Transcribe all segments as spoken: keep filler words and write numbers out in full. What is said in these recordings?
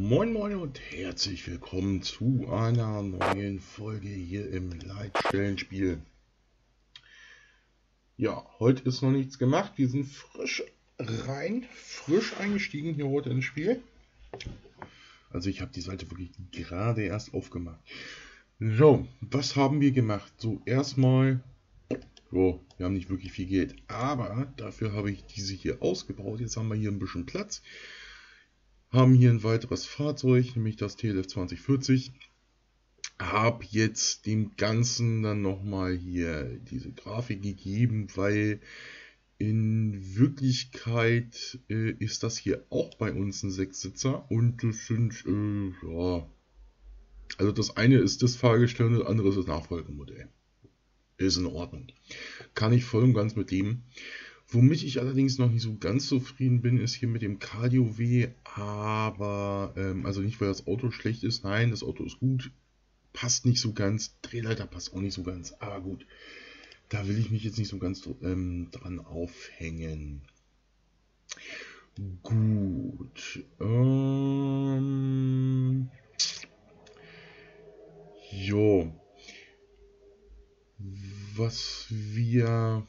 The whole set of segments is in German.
Moin Moin und herzlich willkommen zu einer neuen Folge hier im Leitstellenspiel. Ja, heute ist noch nichts gemacht. Wir sind frisch rein, frisch eingestiegen hier heute ins Spiel. Also ich habe die Seite wirklich gerade erst aufgemacht. So, was haben wir gemacht? So, erstmal, oh, wir haben nicht wirklich viel Geld, aber dafür habe ich diese hier ausgebaut. Jetzt haben wir hier ein bisschen Platz. Haben hier ein weiteres Fahrzeug, nämlich das T L F zwanzig vierzig. Habe jetzt dem Ganzen dann nochmal hier diese Grafik gegeben, weil in Wirklichkeit äh, ist das hier auch bei uns ein Sechssitzer und das sind, äh, ja, also das eine ist das Fahrgestell und das andere ist das Nachfolgemodell. Ist in Ordnung. Kann ich voll und ganz mit leben. Womit ich allerdings noch nicht so ganz zufrieden bin, ist hier mit dem Cardio W, aber, ähm, also nicht, weil das Auto schlecht ist, nein, das Auto ist gut, passt nicht so ganz, Drehleiter passt auch nicht so ganz, aber gut, da will ich mich jetzt nicht so ganz ähm, dran aufhängen. Gut, ähm, jo, was wir...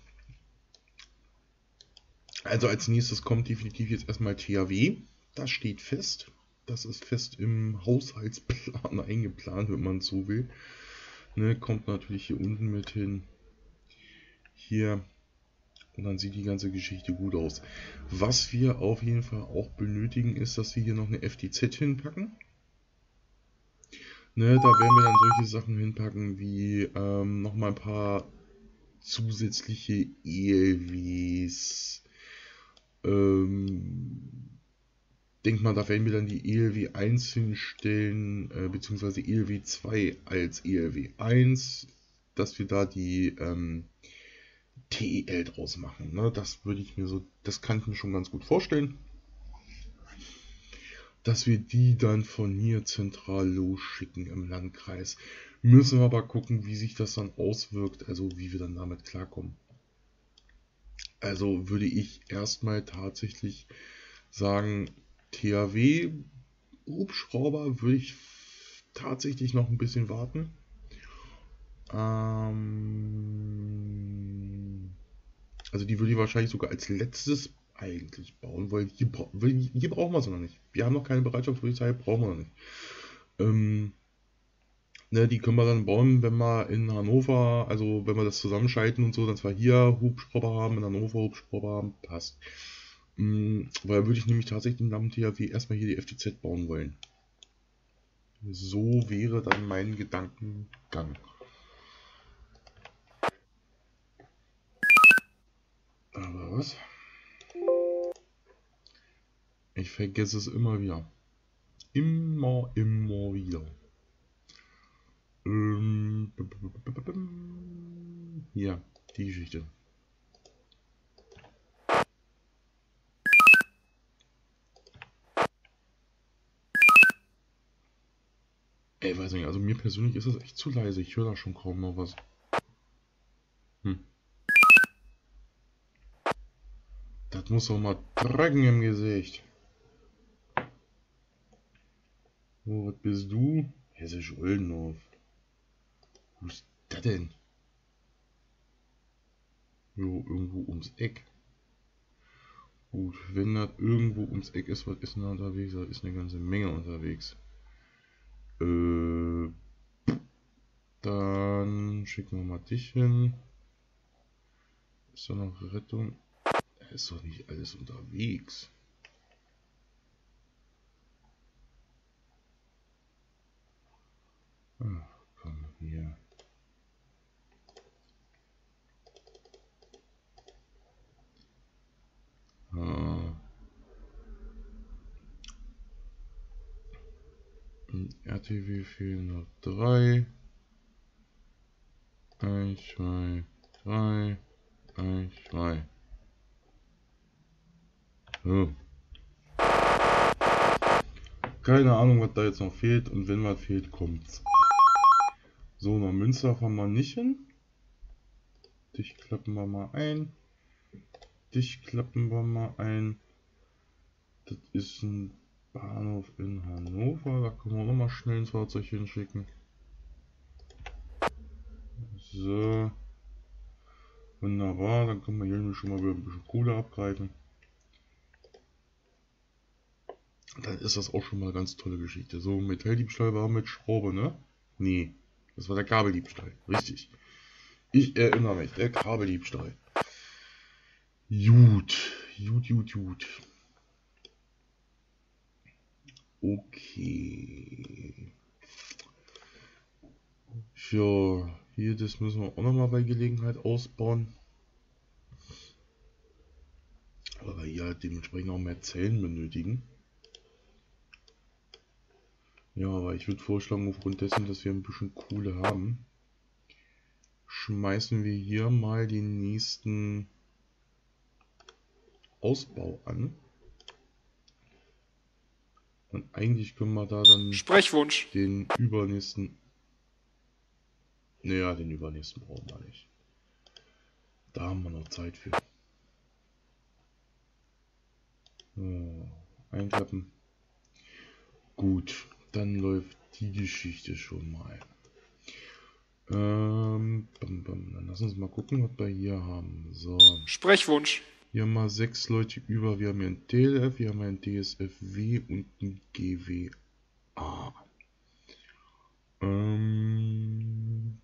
Also als nächstes kommt definitiv jetzt erstmal T H W. Das steht fest. Das ist fest im Haushaltsplan eingeplant, wenn man es so will. Ne, kommt natürlich hier unten mit hin. Hier. Und dann sieht die ganze Geschichte gut aus. Was wir auf jeden Fall auch benötigen, ist, dass wir hier noch eine F T Z hinpacken. Ne, da werden wir dann solche Sachen hinpacken wie ähm, nochmal ein paar zusätzliche E L Ws. Ähm, denk mal, da werden wir dann die E L W eins hinstellen, äh, beziehungsweise E L W zwei als E L W eins, dass wir da die ähm, T E L draus machen. Ne? Das würde ich mir so, das kann ich mir schon ganz gut vorstellen. Dass wir die dann von hier zentral losschicken im Landkreis. Müssen wir aber gucken, wie sich das dann auswirkt, also wie wir dann damit klarkommen. Also würde ich erstmal tatsächlich sagen, T H W, Hubschrauber würde ich tatsächlich noch ein bisschen warten. Ähm, also die würde ich wahrscheinlich sogar als letztes eigentlich bauen, weil hier, weil hier brauchen wir sie noch nicht. Wir haben noch keine Bereitschaftspolizei, brauchen wir noch nicht. Ähm, ne, die können wir dann bauen, wenn wir in Hannover, also wenn wir das zusammenschalten und so, dass wir hier Hubschrauber haben, in Hannover Hubschrauber haben, passt. Ähm, weil würde ich nämlich tatsächlich am T H W erstmal hier die F T Z bauen wollen. So wäre dann mein Gedankengang. Aber was? Ich vergesse es immer wieder. Immer, immer wieder. Ähm, ja, die Geschichte. Ey, weiß nicht, also mir persönlich ist das echt zu leise. Ich höre da schon kaum noch was. Hm. Das muss doch mal drücken im Gesicht. Wo, was bist du? Hessisch Oldendorf. Wo ist das denn? Jo, irgendwo ums Eck. Gut, wenn das irgendwo ums Eck ist, was ist denn da unterwegs? Da ist eine ganze Menge unterwegs. Äh, dann schicken wir mal dich hin. Ist da noch Rettung? Da ist doch nicht alles unterwegs. Ach, komm hier. Ah. R T W fehlen noch drei. eins, zwei, drei. eins, zwei. So. Keine Ahnung, was da jetzt noch fehlt. Und wenn was fehlt, kommt's. So, nach Münster fahren wir nicht hin. Dich klappen wir mal ein. Dich klappen wir mal ein. Das ist ein Bahnhof in Hannover, da können wir nochmal schnell ein Fahrzeug hinschicken. So. Wunderbar, dann können wir hier schon mal wieder ein bisschen Kohle abgreifen. Dann ist das auch schon mal eine ganz tolle Geschichte. So, Metalldiebstahl war mit Schraube, ne? Nee, das war der Kabeldiebstahl. Richtig. Ich erinnere mich, der Kabeldiebstahl. Gut, gut, gut, gut. Okay. Ja, hier, das müssen wir auch nochmal bei Gelegenheit ausbauen. Aber wir hier halt dementsprechend auch mehr Zellen benötigen. Ja, aber ich würde vorschlagen, aufgrund dessen, dass wir ein bisschen Kohle haben, schmeißen wir hier mal den nächsten Ausbau an. Und eigentlich können wir da dann Sprechwunsch. den übernächsten... Naja, den übernächsten brauchen wir nicht. Da haben wir noch Zeit für. So, einklappen. Gut, dann läuft die Geschichte schon mal. Ähm, bam, bam. Dann lass uns mal gucken, was wir hier haben. So. Sprechwunsch. Wir haben mal sechs Leute über. Wir haben hier ein T L F, wir haben ein D S F W und ein G W A. Ähm.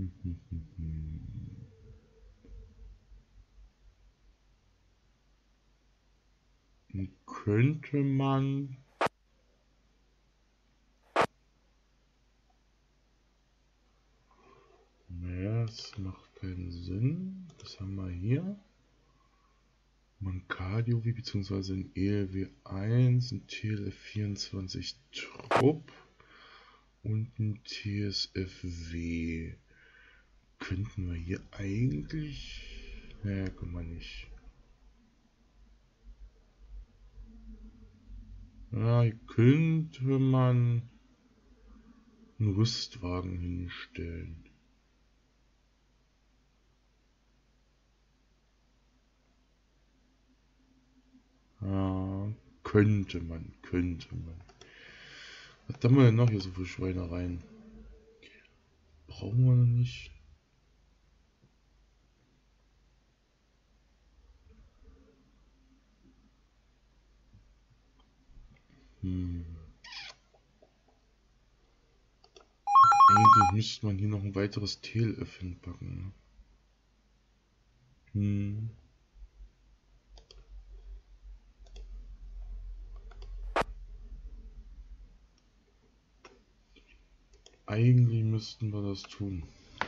Könnte man... Naja, das macht keinen Sinn. Was haben wir hier? Ein Cardio wie beziehungsweise ein E L W eins, ein T L F vierundzwanzig Trupp und ein T S F W. Könnten wir hier eigentlich... Naja, können wir nicht. Ja, hier könnte man einen Rüstwagen hinstellen. Ja, könnte man, könnte man. Was haben wir denn noch hier so für Schweinereien? Brauchen wir noch nicht. Hm. Eigentlich müsste man hier noch ein weiteres T L F hinpacken. Ne? Hm. Eigentlich müssten wir das tun.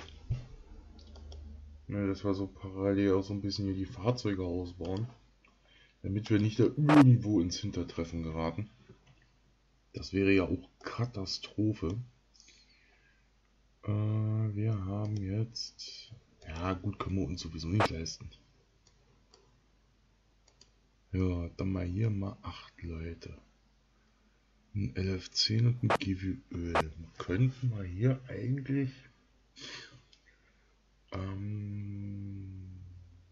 Ja, dass wir so parallel auch so ein bisschen hier die Fahrzeuge ausbauen. Damit wir nicht da irgendwo ins Hintertreffen geraten. Das wäre ja auch Katastrophe. Äh, wir haben jetzt... Ja gut, können wir uns sowieso nicht leisten. Ja, dann mal hier mal acht Leute. Ein L F zehn und ein G W Öl. Könnten wir hier eigentlich... Ähm...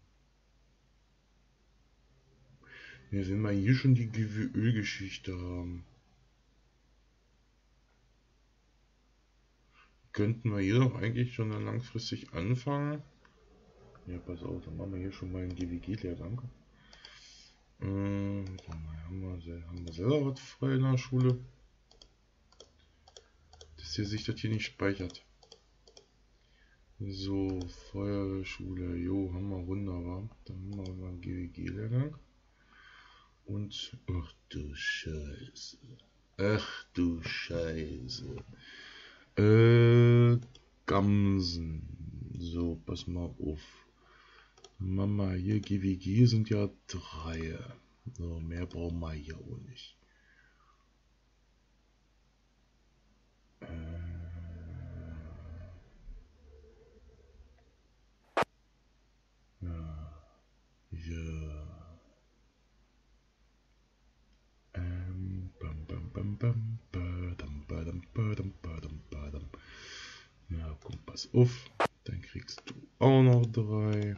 Ja, wenn wir hier schon die G W Öl-Geschichte haben, könnten wir hier doch eigentlich schon dann langfristig anfangen. Ja, pass auf, dann machen wir hier schon mal einen G W G-Lehrgang. Äh, haben, wir, haben wir selber was frei in der Schule? Dass hier sich das hier nicht speichert. So, Feuerwehrschule, jo, haben wir wunderbar. Dann haben wir mal einen G W G-Lehrgang. Und, ach du Scheiße. Ach du Scheiße. Äh, Gamsen. So, pass mal auf. Mama, hier G W G sind ja drei. So, mehr brauchen wir hier auch nicht. Äh, ja. Ja. Ähm, bam, bam, bam, bam, badam, badam, badam, badam, badam. Ja, komm, pass auf. Dann kriegst du auch noch drei.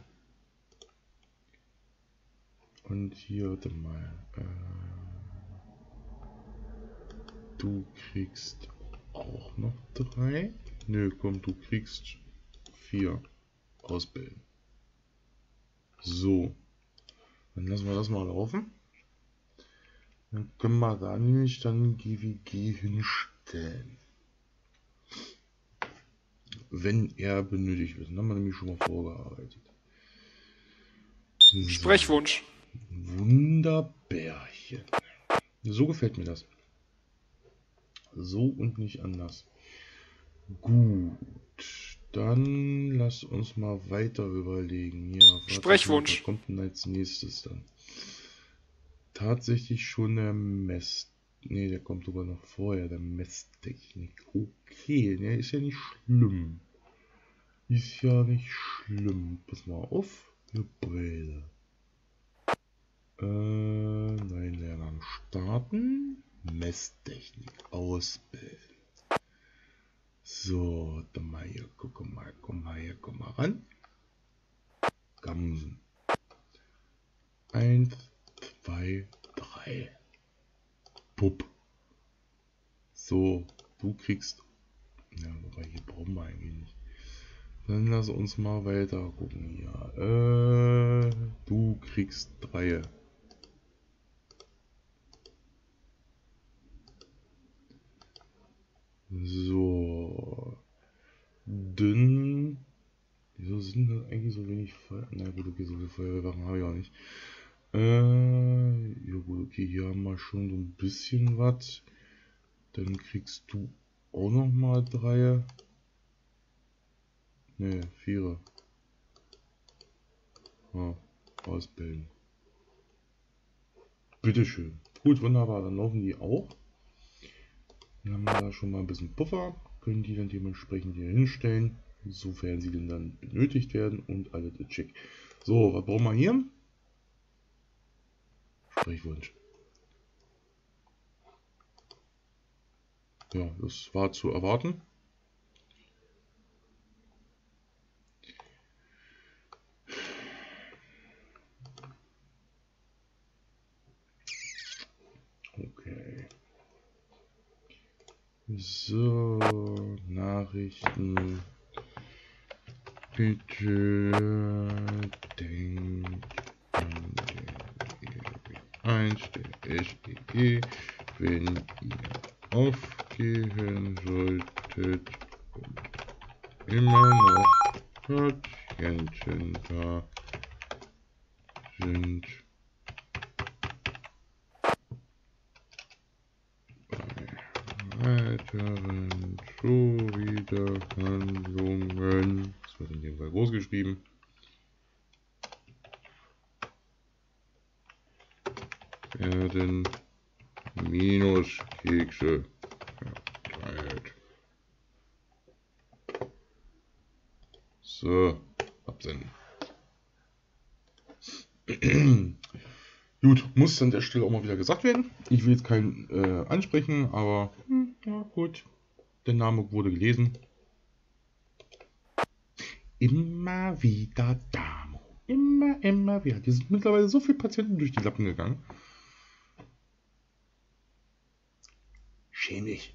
Und hier, warte mal. Äh, Du kriegst auch noch drei. Nö, komm, du kriegst vier. Ausbilden. So. Dann lassen wir das mal laufen. Dann können wir da nämlich dann G W G hinstellen. Wenn er benötigt wird. Dann haben wir nämlich schon mal vorgearbeitet. So. Sprechwunsch. Wunderbärchen. So gefällt mir das. So und nicht anders. Gut. Dann lass uns mal weiter überlegen. Ja, Sprechwunsch. Was kommt denn als nächstes dann? Tatsächlich schon der Mess. Ne, der kommt sogar noch vorher, der Messtechnik. Okay, ne, ist ja nicht schlimm. Ist ja nicht schlimm. Pass mal auf. Gebäude. Äh, nein, Lernen starten. Messtechnik ausbilden. So, dann mal hier, guck mal, komm mal hier, komm mal ran. Gamsen. Eins, zwei, drei. Pupp. So, du kriegst. Ja, wobei hier brauchen wir eigentlich nicht. Dann lass uns mal weiter gucken hier. Äh, du kriegst drei. So. Dünn. Wieso sind das eigentlich so wenig Feuer? Na gut, okay, so viele Feuerwachen habe ich auch nicht. Äh, ja gut, okay, hier haben wir schon so ein bisschen was. Dann kriegst du auch noch mal drei. Ne, vier. Ah, ausbilden. Bitteschön. Gut, wunderbar, dann laufen die auch. Dann haben wir da schon mal ein bisschen Puffer. Können die dann dementsprechend hier hinstellen, sofern sie denn dann benötigt werden und alles ist schick. So, was brauchen wir hier? Sprechwunsch. Ja, das war zu erwarten. Okay. So, Nachrichten. Bitte denkt an den eins der S D G, wenn ihr aufgehen solltet und immer noch Patienten da sind. Weiteren Zuwiderhandlungen, das wird in dem Fall groß geschrieben, werden Minuskekse verteilt. So, absenden. Gut, muss an der Stelle auch mal wieder gesagt werden. Ich will jetzt keinen äh, ansprechen, aber hm, ja gut, der Name wurde gelesen. Immer wieder Damo. Immer, immer wieder. Hier sind mittlerweile so viele Patienten durch die Lappen gegangen. Schäm dich.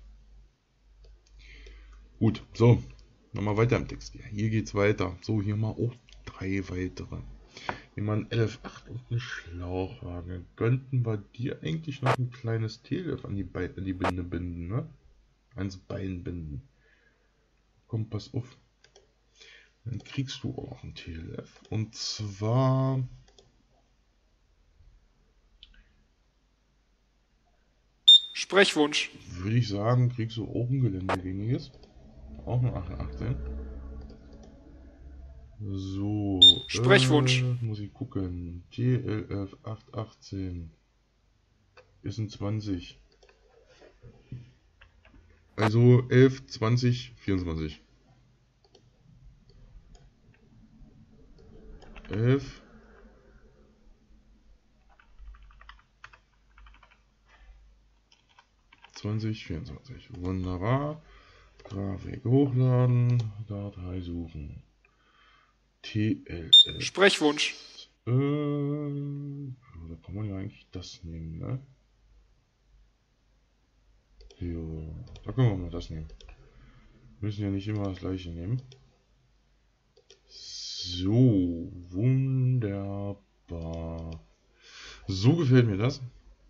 Gut, so. Nochmal weiter im Text. Ja, hier geht's weiter. So, hier mal auch drei weitere. Jemand elf Komma acht und einen Schlauchwagen. Könnten wir dir eigentlich noch ein kleines T L F an die, Be an die Binde binden, ne? Ans Bein binden. Komm, pass auf. Dann kriegst du auch ein T L F. Und zwar... Sprechwunsch. Würde ich sagen, kriegst du auch ein geländegängiges. Auch ein achtundachtzig. So. Sprechwunsch. Äh, muss ich gucken. T L F achthundertachtzehn. Ist ein zwanzig. Also elf, zwanzig, vierundzwanzig. elf. zwanzig, vierundzwanzig. Wunderbar. Grafik hochladen. Datei suchen. T L F. Sprechwunsch. Äh, da kann man ja eigentlich das nehmen, ne? Jo, da können wir mal das nehmen. Wir müssen ja nicht immer das gleiche nehmen. So, wunderbar. So gefällt mir das.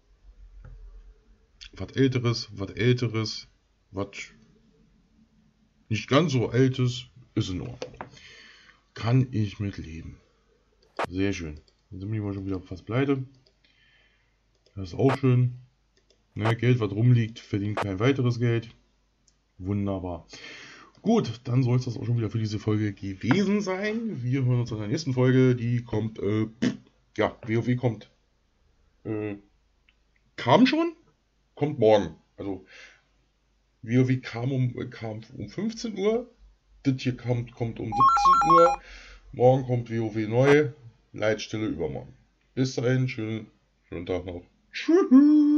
Was Älteres, was Älteres, was nicht ganz so Altes, ist in Ordnung. Kann ich mit leben. Sehr schön. Dann sind wir schon wieder fast pleite. Das ist auch schön. Ne, Geld, was rumliegt, verdient kein weiteres Geld. Wunderbar. Gut, dann soll es das auch schon wieder für diese Folge gewesen sein. Wir hören uns in der nächsten Folge. Die kommt, äh, ja, WoW kommt. Äh, kam schon? Kommt morgen. Also, WoW kam um, kam um fünfzehn Uhr. Das hier kommt, kommt um siebzehn Uhr. Morgen kommt WoW neu. Leitstelle übermorgen. Bis dahin, schönen, schönen Tag noch. Tschüss.